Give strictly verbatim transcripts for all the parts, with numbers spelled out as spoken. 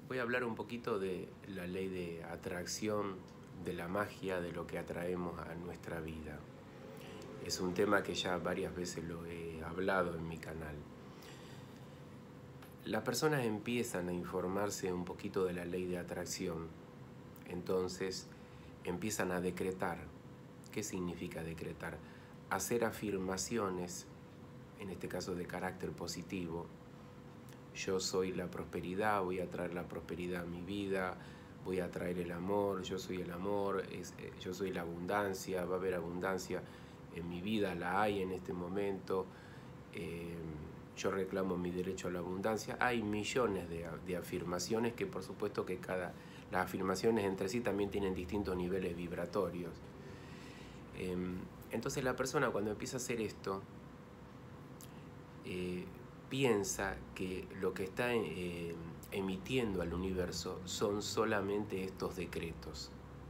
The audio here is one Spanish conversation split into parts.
Voy a hablar un poquito de la ley de atracción, de la magia, de lo que atraemos a nuestra vida. Es un tema que ya varias veces lo he hablado en mi canal. Las personas empiezan a informarse un poquito de la ley de atracción, entonces empiezan a decretar. ¿Qué significa decretar? Hacer afirmaciones, en este caso de carácter positivo. Yo soy la prosperidad, voy a traer la prosperidad a mi vida, voy a traer el amor, yo soy el amor, es, yo soy la abundancia, va a haber abundancia en mi vida, la hay en este momento, eh, yo reclamo mi derecho a la abundancia. Hay millones de, de afirmaciones que por supuesto que cada, las afirmaciones entre sí también tienen distintos niveles vibratorios. Eh, entonces la persona cuando empieza a hacer esto, eh, piensa que lo que está eh, emitiendo al universo son solamente estos decretos.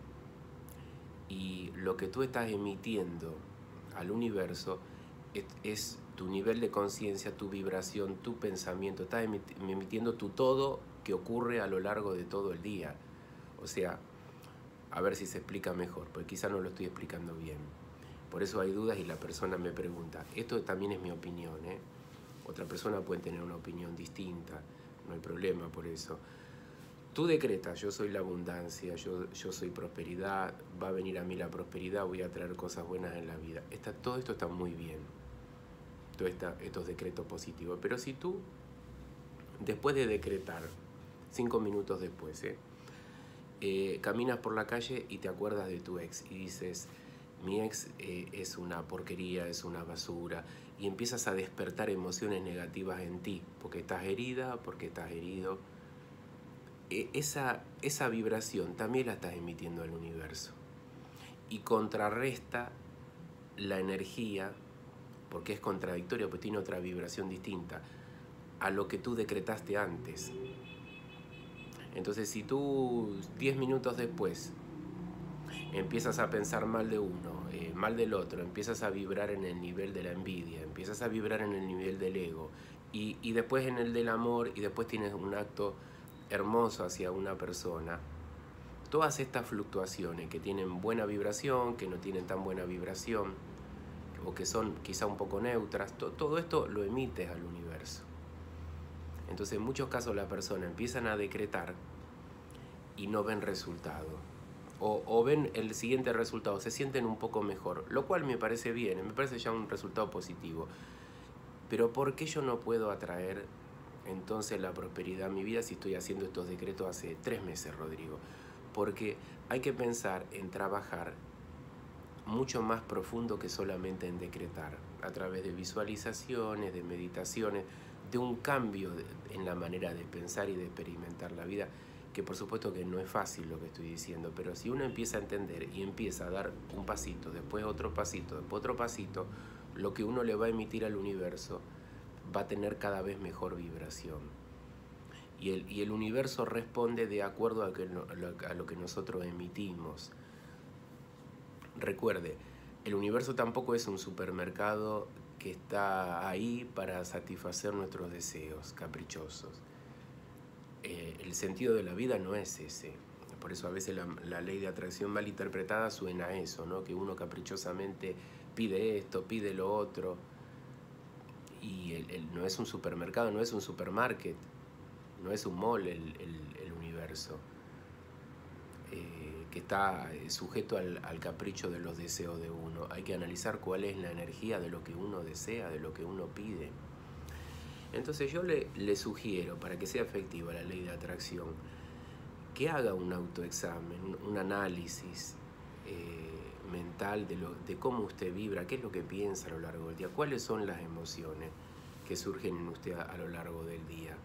Y lo que tú estás emitiendo al universo es, es tu nivel de conciencia, tu vibración, tu pensamiento. Estás emitiendo tu todo que ocurre a lo largo de todo el día. O sea, a ver si se explica mejor, porque quizá no lo estoy explicando bien. Por eso hay dudas y la persona me pregunta. Esto también es mi opinión, ¿eh? Otra persona puede tener una opinión distinta, no hay problema por eso. Tú decretas, yo soy la abundancia, yo, yo soy prosperidad, va a venir a mí la prosperidad, voy a traer cosas buenas en la vida. Está, todo esto está muy bien, todos estos decretos positivos. Pero si tú, después de decretar, cinco minutos después, ¿eh? Eh, caminas por la calle y te acuerdas de tu ex y dices, mi ex eh, es una porquería, es una basura, y empiezas a despertar emociones negativas en ti, porque estás herida, porque estás herido. Eh, esa, esa vibración también la estás emitiendo al universo y contrarresta la energía, porque es contradictorio, porque tiene otra vibración distinta a lo que tú decretaste antes. Entonces, si tú diez minutos después empiezas a pensar mal de uno, eh, mal del otro, empiezas a vibrar en el nivel de la envidia, empiezas a vibrar en el nivel del ego, y, y después en el del amor, y después tienes un acto hermoso hacia una persona, todas estas fluctuaciones que tienen buena vibración, que no tienen tan buena vibración, o que son quizá un poco neutras, to, todo esto lo emites al universo. Entonces en muchos casos las personas empiezan a decretar y no ven resultado. O, o ven el siguiente resultado, se sienten un poco mejor, lo cual me parece bien, me parece ya un resultado positivo. Pero ¿por qué yo no puedo atraer entonces la prosperidad a mi vida si estoy haciendo estos decretos hace tres meses, Rodrigo? Porque hay que pensar en trabajar mucho más profundo que solamente en decretar, a través de visualizaciones, de meditaciones, de un cambio en la manera de pensar y de experimentar la vida, que por supuesto que no es fácil lo que estoy diciendo, pero si uno empieza a entender y empieza a dar un pasito, después otro pasito, después otro pasito, lo que uno le va a emitir al universo va a tener cada vez mejor vibración. Y el, y el universo responde de acuerdo a, que, a lo que nosotros emitimos. Recuerde, el universo tampoco es un supermercado que está ahí para satisfacer nuestros deseos caprichosos. Eh, el sentido de la vida no es ese. Por eso a veces la, la ley de atracción mal interpretada suena a eso, ¿no? Que uno caprichosamente pide esto, pide lo otro. Y el, el, no es un supermercado, no es un supermarket, no es un mall el, el, el universo. Eh, que está sujeto al, al capricho de los deseos de uno. Hay que analizar cuál es la energía de lo que uno desea, de lo que uno pide. Entonces yo le, le sugiero, para que sea efectiva la ley de atracción, que haga un autoexamen, un, un análisis eh, mental de, lo, de cómo usted vibra, qué es lo que piensa a lo largo del día, cuáles son las emociones que surgen en usted a, a lo largo del día.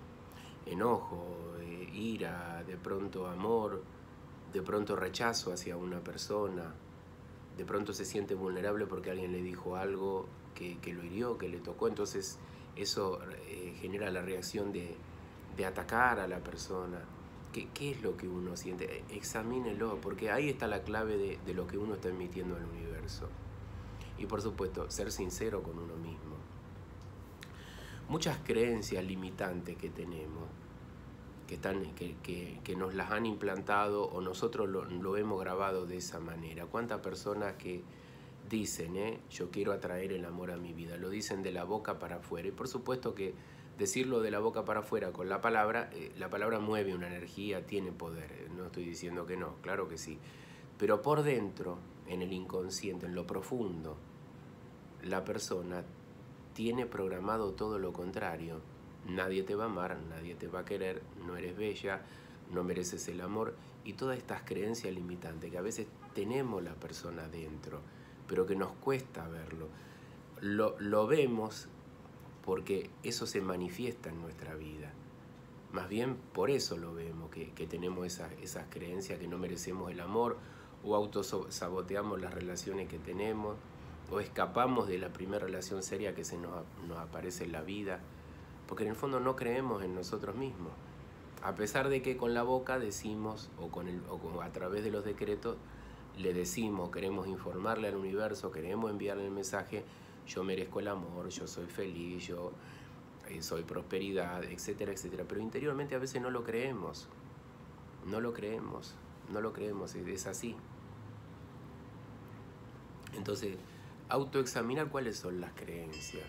Enojo, eh, ira, de pronto amor, de pronto rechazo hacia una persona, de pronto se siente vulnerable porque alguien le dijo algo que, que lo hirió, que le tocó, entonces eso eh, genera la reacción de, de atacar a la persona. ¿Qué, ¿Qué es lo que uno siente? Examínelo, porque ahí está la clave de, de lo que uno está emitiendo al universo. Y por supuesto, ser sincero con uno mismo. Muchas creencias limitantes que tenemos que, están, que, que, que nos las han implantado o nosotros lo, lo hemos grabado de esa manera. ¿Cuántas personas que dicen, eh, yo quiero atraer el amor a mi vida? Lo dicen de la boca para afuera. Y por supuesto que decirlo de la boca para afuera con la palabra, eh, la palabra mueve una energía, tiene poder. No estoy diciendo que no, claro que sí. Pero por dentro, en el inconsciente, en lo profundo, la persona tiene programado todo lo contrario. Nadie te va a amar, nadie te va a querer, no eres bella, no mereces el amor. Y todas estas creencias limitantes que a veces tenemos la persona dentro, pero que nos cuesta verlo. Lo, lo vemos porque eso se manifiesta en nuestra vida. Más bien por eso lo vemos, que, que tenemos esas, esas creencias que no merecemos el amor, o autosaboteamos las relaciones que tenemos, o escapamos de la primera relación seria que se nos, nos aparece en la vida, porque en el fondo no creemos en nosotros mismos. A pesar de que con la boca decimos, o, con el, o con, a través de los decretos, le decimos, queremos informarle al universo, queremos enviarle el mensaje, yo merezco el amor, yo soy feliz, yo eh, soy prosperidad, etcétera, etcétera. Pero interiormente a veces no lo creemos, no lo creemos, no lo creemos, es así. Entonces, autoexaminar cuáles son las creencias.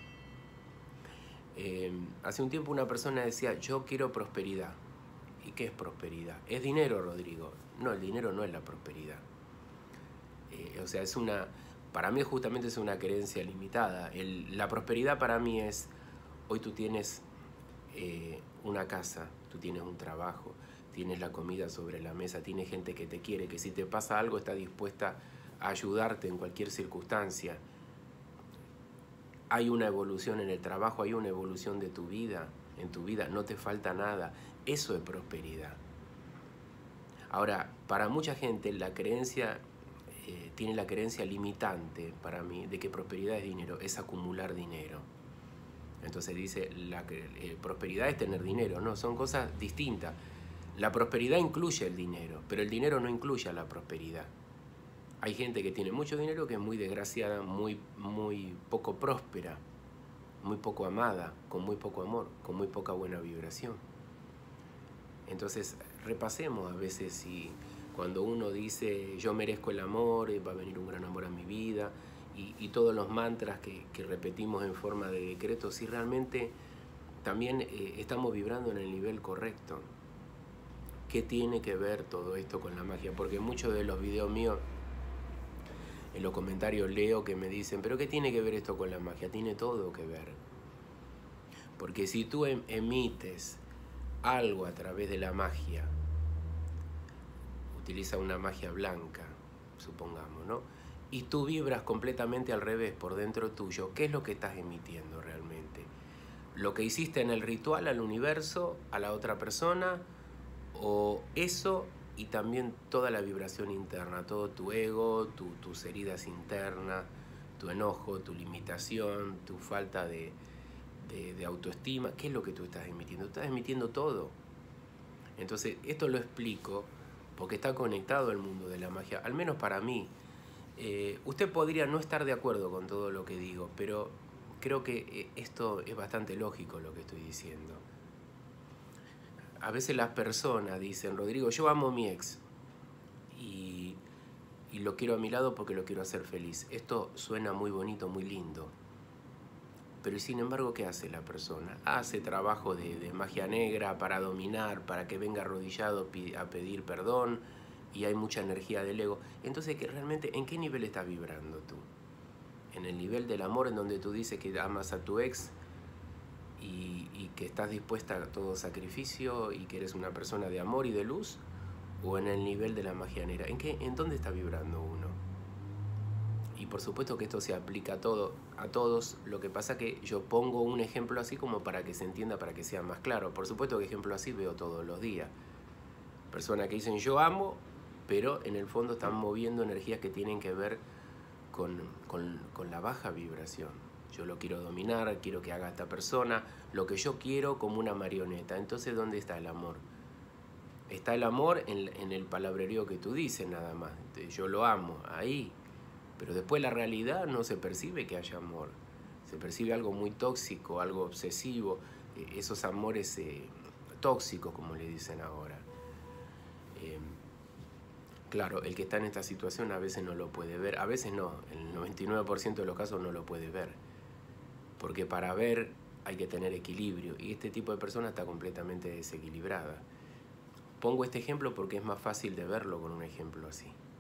Eh, hace un tiempo una persona decía, yo quiero prosperidad. ¿Y qué es prosperidad? ¿Es dinero, Rodrigo? No, el dinero no es la prosperidad. Eh, o sea, es una, para mí justamente es una creencia limitada. El, la prosperidad para mí es, hoy tú tienes eh, una casa, tú tienes un trabajo, tienes la comida sobre la mesa, tienes gente que te quiere, que si te pasa algo está dispuesta a ayudarte en cualquier circunstancia. Hay una evolución en el trabajo, hay una evolución de tu vida, en tu vida, no te falta nada. Eso es prosperidad. Ahora, para mucha gente la creencia, eh, tiene la creencia limitante para mí de que prosperidad es dinero, es acumular dinero. Entonces dice, la eh, prosperidad es tener dinero, no, son cosas distintas. La prosperidad incluye el dinero, pero el dinero no incluye a la prosperidad. Hay gente que tiene mucho dinero que es muy desgraciada, muy, muy poco próspera, muy poco amada, con muy poco amor, con muy poca buena vibración. Entonces, repasemos a veces si cuando uno dice yo merezco el amor, va a venir un gran amor a mi vida, y, y todos los mantras que, que repetimos en forma de decreto, si realmente también eh, estamos vibrando en el nivel correcto. ¿Qué tiene que ver todo esto con la magia? Porque muchos de los videos míos, en los comentarios leo que me dicen, ¿pero qué tiene que ver esto con la magia? Tiene todo que ver. Porque si tú emites algo a través de la magia, utiliza una magia blanca, supongamos, ¿no? Y tú vibras completamente al revés por dentro tuyo, ¿qué es lo que estás emitiendo realmente? ¿Lo que hiciste en el ritual al universo, a la otra persona, o eso y también toda la vibración interna, todo tu ego, tu, tus heridas internas, tu enojo, tu limitación, tu falta de, de, de autoestima? ¿Qué es lo que tú estás emitiendo? Estás emitiendo todo. Entonces, esto lo explico porque está conectado al mundo de la magia, al menos para mí. Eh, usted podría no estar de acuerdo con todo lo que digo, pero creo que esto es bastante lógico lo que estoy diciendo. A veces las personas dicen, Rodrigo, yo amo a mi ex y, y lo quiero a mi lado porque lo quiero hacer feliz. Esto suena muy bonito, muy lindo. Pero sin embargo, ¿qué hace la persona? Hace trabajo de, de magia negra para dominar, para que venga arrodillado a pedir perdón, y hay mucha energía del ego. Entonces, ¿qué, realmente, ¿en qué nivel estás vibrando tú? ¿En el nivel del amor, en donde tú dices que amas a tu ex y, y que estás dispuesta a todo sacrificio y que eres una persona de amor y de luz? ¿O en el nivel de la magia negra? ¿En qué, en dónde está vibrando uno? Y por supuesto que esto se aplica a, todo, a todos. Lo que pasa que yo pongo un ejemplo así como para que se entienda, para que sea más claro. Por supuesto que ejemplo así veo todos los días. Personas que dicen yo amo, pero en el fondo están moviendo energías que tienen que ver con, con, con la baja vibración. Yo lo quiero dominar, quiero que haga esta persona lo que yo quiero como una marioneta. Entonces, ¿dónde está el amor? Está el amor en, en el palabrerío que tú dices nada más. Yo lo amo, ahí. Pero después la realidad no se percibe que haya amor. Se percibe algo muy tóxico, algo obsesivo. Esos amores eh, tóxicos, como le dicen ahora. Eh, claro, el que está en esta situación a veces no lo puede ver, a veces no, en el noventa y nueve por ciento de los casos no lo puede ver, porque para ver hay que tener equilibrio, y este tipo de persona está completamente desequilibrada. Pongo este ejemplo porque es más fácil de verlo con un ejemplo así.